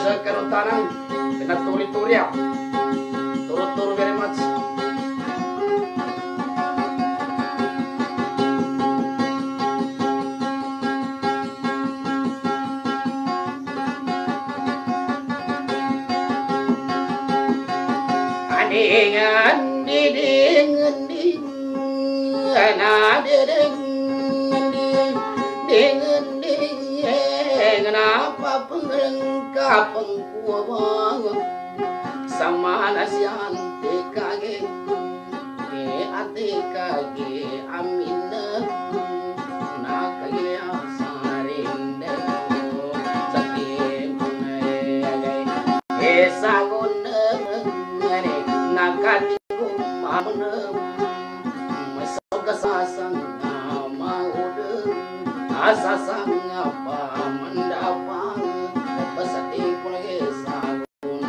sekerutanan pinaturi-turi ya. Turu-turu very much. Andingan diding ding ana diding ding ding kenapa pengelengkap pengkuabang sama nasian TKG ATKG amina nakage asarinda sakim esagon nakatiku mamna masagasasan maude asasang apa mendapang pesati pulge sagun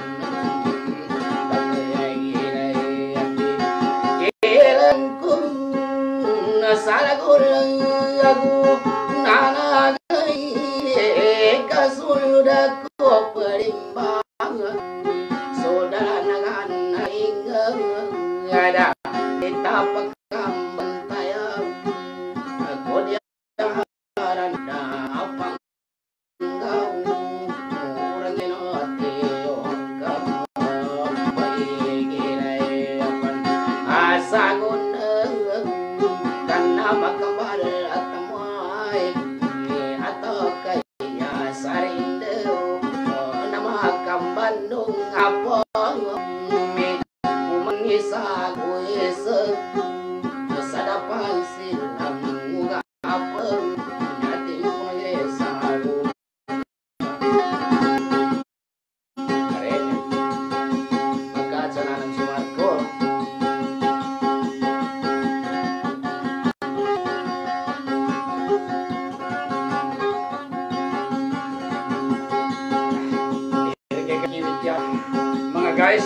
kelengkung nasaragul aku nana kasulda ko perimbang saudara nagan ada kita pekam bentayang aku dia randa apa engkau orang inoti okam bagi apa asa guneng karena makambal atamai atau kaya sarindeu nama kambandung apa isa kuisa sadapan silam muga apa nyati punya saru karena maka jalan sumarko mga guys.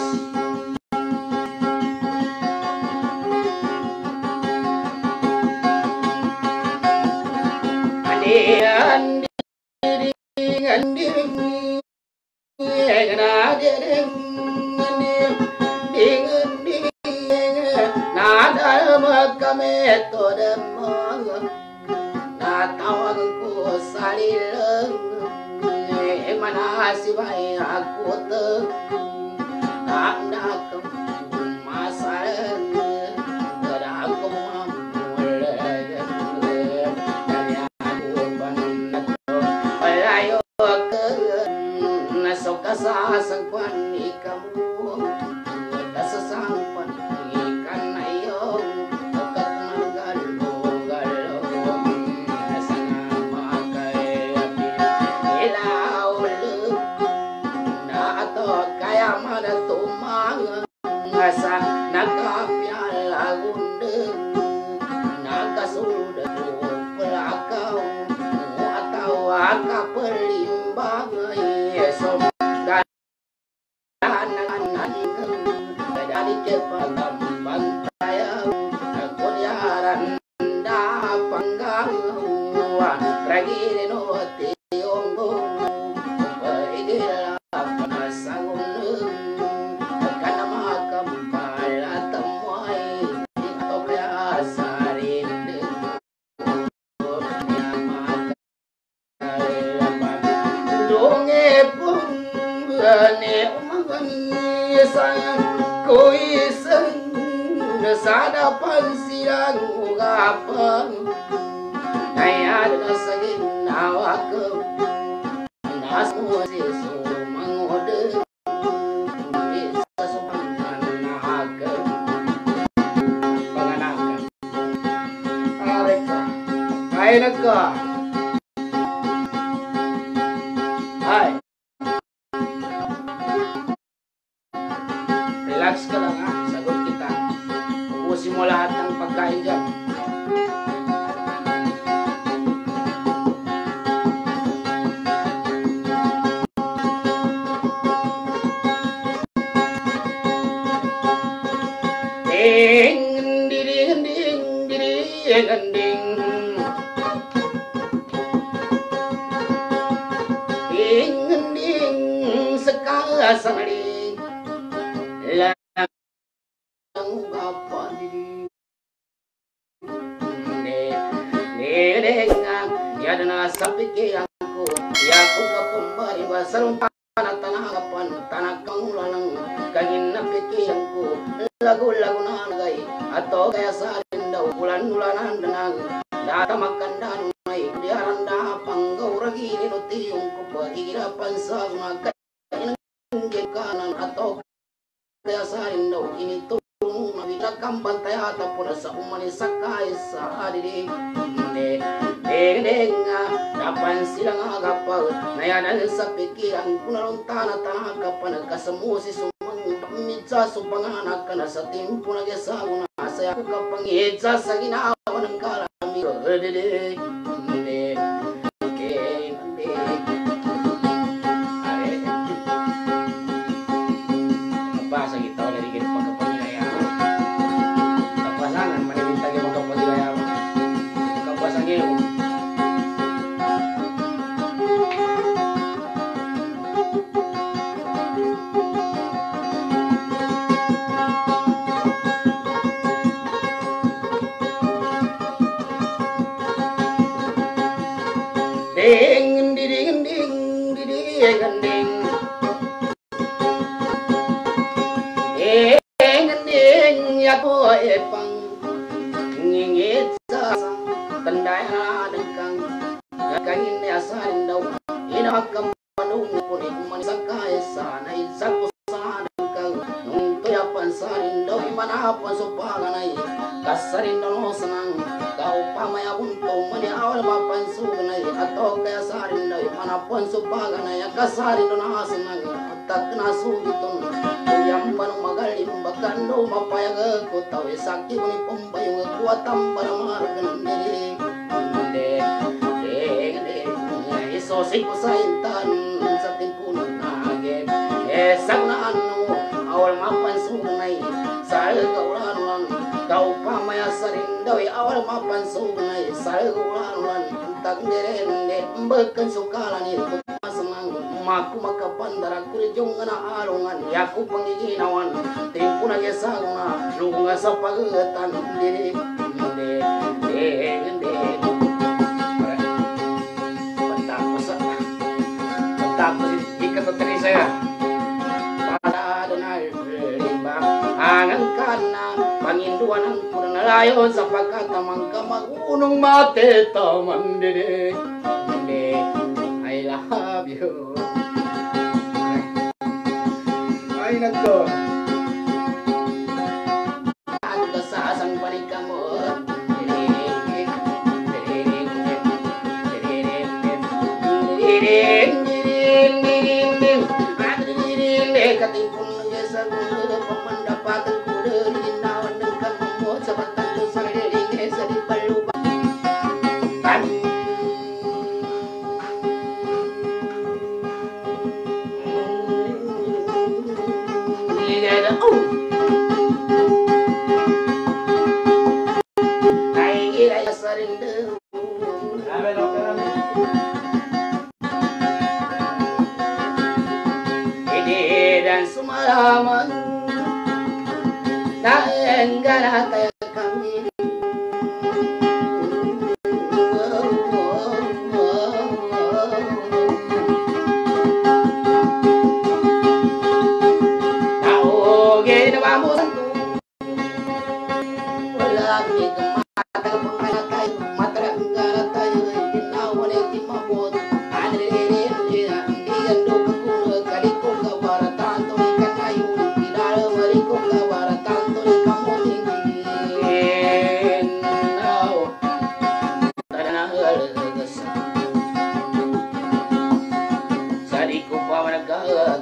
Sadapan siang ugapang kaya nasagin nawakam nasmu sisu mangode bisa supangan nahagam panganakan areka kaya nagka hai relax ka lang ha, sagot kita. Ubusin mo lahat ng pagkain dyan. Ding, ding, ding, ding, ding. Ding, ding, sanadi lang kapan diri nga ya dana sapi ke aku ya aku kapembari basarung tanah kapan tanah kangulang kagin na pikiranku lagu-lagu nagai atau kaya salin daw bulan-bulanan dengan data makan danay diaran da panggaw ragi ninuti yung kupahirapan sa mga kainang kanan atau kaya salin daw initulong na binagkang bantayata po na sa umanisakay sa adiri nga dapan silang agapag nayanan sa pikiran kunalong tanah kapan nagkasamusi mitsa so panganak ka na sa timpo nag-asawa na saya ko kapangitsa sa ginawa ng kalami mabasa kita dari kita pagkapagilaya kapasangan manibintag yung magkapagilaya kapasang iyo ding ding ding ding ding ding ya po epang ngingit sa tandaya dengkang gagawin ya sarin daw inakam panung po ni kumanisakay sa naisako sa dengkang nung tuyapan sarin daw imanapan so paganay kasarin daw sanang kau pamaya untung mani awal mapansugnay atau kaya sarin daw imanapan so paganay kasarin daw nasanang tak nasugitong yang panong magaling bakando mapayag ko taw sakti ko ni pambayong kuwatam para margan dili isosik ko sa intan sa timpunan nagib sagna ano awal mapansugnay sa kaulan kau pamaya sarin daw awal mapansugnay sa kaulan tag derende bekan sukalan itu maku makapandara kurijong na alungan yaku pangiginawan tempo na yasaguna lunga sa pagatan dili Patapos ikatutri saya pada denal limba angan kana panginduan ang punalayo sa pagkatamang kamagunong mate taman dili I love you. Ay nagko. Ano ka sa asang balik mo? Katipun sa pamandapatan ko linawan ng kamot sa batang ko sa riling sa di palupa. Dan sumalaman na engganata kami naoge na vamos lagi kemata pemakai matra negara tayo ginawa ni timabot andre dia ndo ko kali ko kabaratan to ikatayo pinalo mari ko kabaratan to kamuting now tanahal gasa sari ko pa managat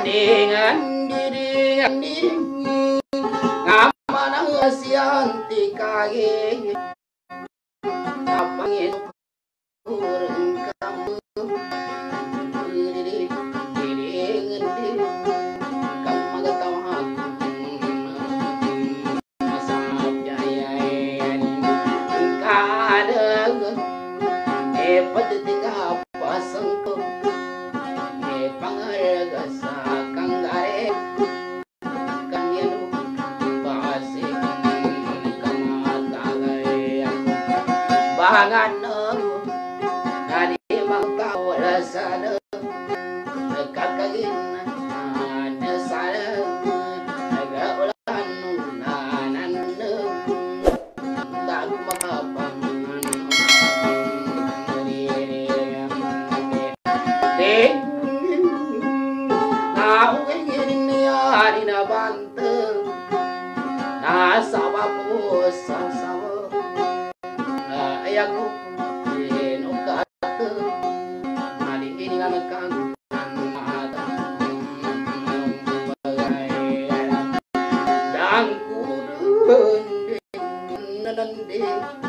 dengan diri ngamanang asianti kage apangin kurang kamu diri ngendi kamu gatawa masap jaya kada padatinga pasangko pangarga sa kanggare kanyano base kamatagay bangan nadi magkawala sana nagkakagin na sana nagaulan nanan dago makapang hari na banteng na sawa po sa sawa na ayago no kate hari ini nganakang mata bagay dan kurun nanande